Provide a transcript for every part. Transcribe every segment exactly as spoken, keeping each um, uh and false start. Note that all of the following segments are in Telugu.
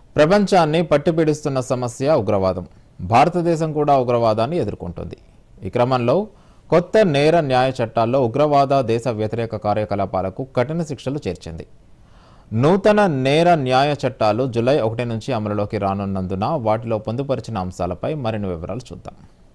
ప్రపంచాన్ని పట్టిపీడిస్తున్న సమస్య ఉగ్రవాదం. భారతదేశం కూడా ఉగ్రవాదాన్ని ఎదుర్కొంటుంది. ఈ క్రమంలో కొత్త నేర న్యాయ చట్టాల్లో ఉగ్రవాద దేశ వ్యతిరేక కార్యకలాపాలకు కఠిన శిక్షలు చేర్చింది. నూతన నేర న్యాయ చట్టాలు జూలై ఒకటి నుంచి అమలులోకి రానున్నందున వాటిలో పొందుపరిచిన అంశాలపై మరిన్ని వివరాలు చూద్దాం.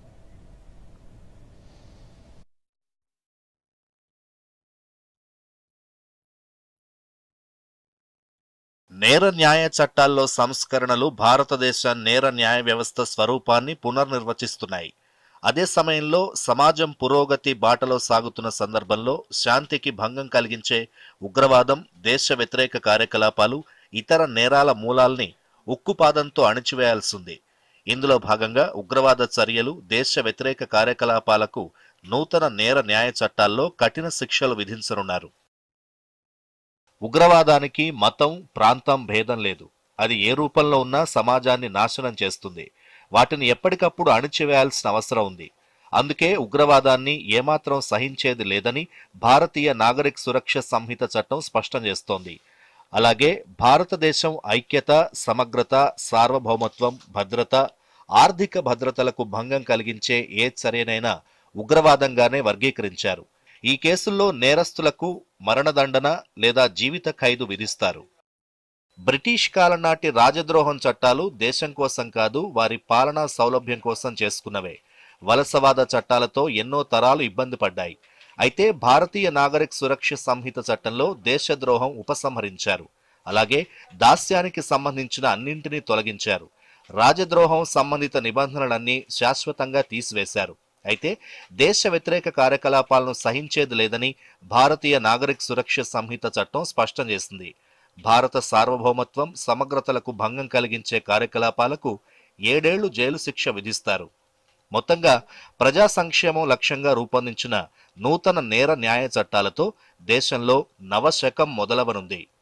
నేర న్యాయ చట్టాల్లో సంస్కరణలు భారతదేశ నేర న్యాయ వ్యవస్థ స్వరూపాన్ని పునర్నిర్వచిస్తున్నాయి. అదే సమయంలో సమాజం పురోగతి బాటలో సాగుతున్న సందర్భంలో శాంతికి భంగం కలిగించే ఉగ్రవాదం, దేశ వ్యతిరేక కార్యకలాపాలు, ఇతర నేరాల మూలాల్ని ఉక్కుపాదంతో అణిచివేయాల్సింది. ఇందులో భాగంగా ఉగ్రవాద చర్యలు, దేశ వ్యతిరేక కార్యకలాపాలకు నూతన నేర న్యాయ చట్టాల్లో కఠిన శిక్షలు విధించనున్నారు. ఉగ్రవాదానికి మతం, ప్రాంతం భేదం లేదు. అది ఏ రూపంలో ఉన్నా సమాజాన్ని నాశనం చేస్తుంది. వాటిని ఎప్పటికప్పుడు అణిచివేయాల్సిన అవసరం ఉంది. అందుకే ఉగ్రవాదాన్ని ఏమాత్రం సహించేది లేదని భారతీయ నాగరిక సురక్ష సంహిత చట్టం స్పష్టం చేస్తోంది. అలాగే భారతదేశం ఐక్యత, సమగ్రత, సార్వభౌమత్వం, భద్రత, ఆర్థిక భద్రతలకు భంగం కలిగించే ఏ చర్యనైనా ఉగ్రవాదంగానే వర్గీకరించారు. ఈ కేసుల్లో నేరస్తులకు మరణదండన లేదా జీవిత ఖైదు విధిస్తారు. బ్రిటిష్ కాలం నాటి రాజద్రోహం చట్టాలు దేశం కోసం కాదు, వారి పాలనా సౌలభ్యం కోసం చేసుకున్నవే. వలసవాద చట్టాలతో ఎన్నో తరాలు ఇబ్బంది పడ్డాయి. అయితే భారతీయ నాగరిక సురక్ష సంహిత చట్టంలో దేశద్రోహం ఉపసంహరించారు. అలాగే దాస్యానికి సంబంధించిన అన్నింటినీ తొలగించారు. రాజద్రోహం సంబంధిత నిబంధనలన్నీ శాశ్వతంగా తీసివేశారు. అయితే దేశ వ్యతిరేక కార్యకలాపాలను సహించేది లేదని భారతీయ నాగరిక సురక్ష సంహిత చట్టం స్పష్టం చేసింది. భారత సార్వభౌమత్వం, సమగ్రతలకు భంగం కలిగించే కార్యకలాపాలకు ఏడేళ్లు జైలు శిక్ష విధిస్తారు. మొత్తంగా ప్రజా సంక్షేమం లక్ష్యంగా రూపొందించిన నూతన నేర న్యాయ చట్టాలతో దేశంలో నవశకం మొదలవనుంది.